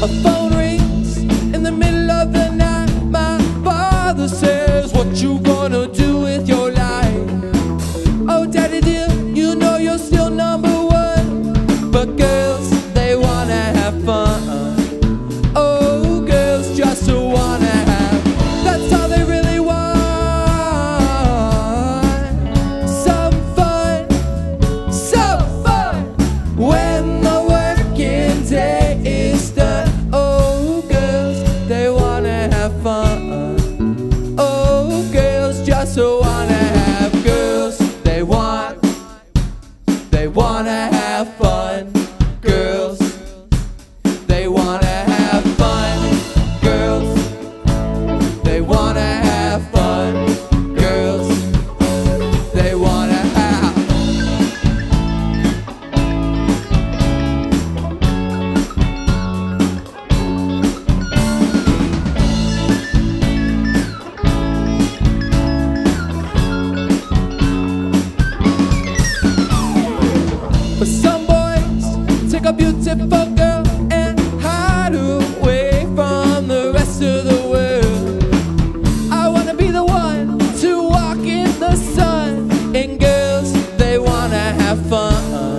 A phone rings in the middle of the night. My father says, what you gonna do with your life? Oh, daddy dear, you know you're still number one. But girls, they wanna have fun. Oh, girls just wanna have, that's all they really want. Some fun, some fun. When the working day is done. Oh, girls, they wanna have fun. Oh, girls just wanna have, girls, they wanna have fun. Girls, they wanna have fun. Girls, they wanna have fun. Girls, they wanna have. But some boys take a beautiful girl and hide away from the rest of the world. I wanna be the one to walk in the sun. And girls, they wanna have fun.